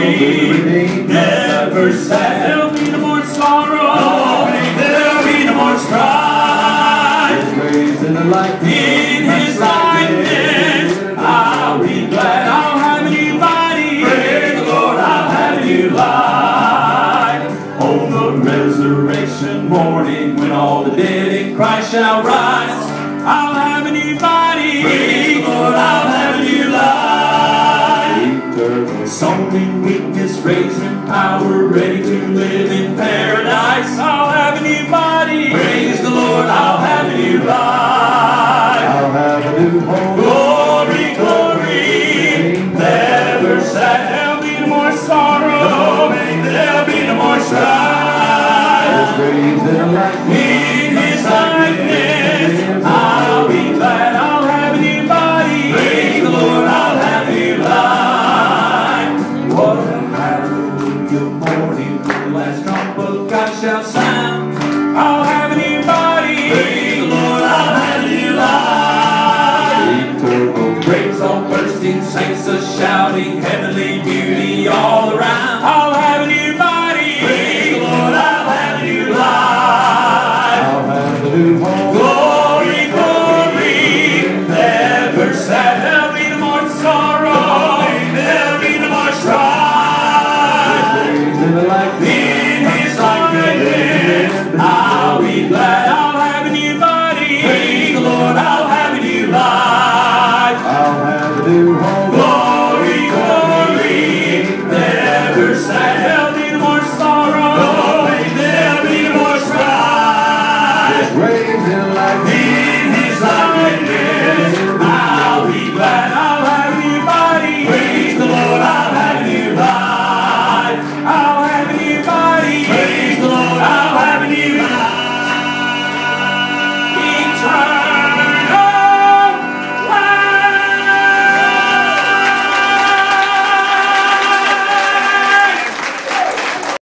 redeemed, never sad. There'll be no more sorrow. There'll be no more strife. Raised in the likeness, In His likeness, I'll be glad. I'll have a new body. Praise the Lord, I'll have a new life. On the resurrection morning, when all the dead in Christ shall rise, I'll have a new body. Praise the Lord, I'll have a new life. Sown in weakness, raised in power, ready to live in paradise. I'll have a new body. Praise the Lord, I'll have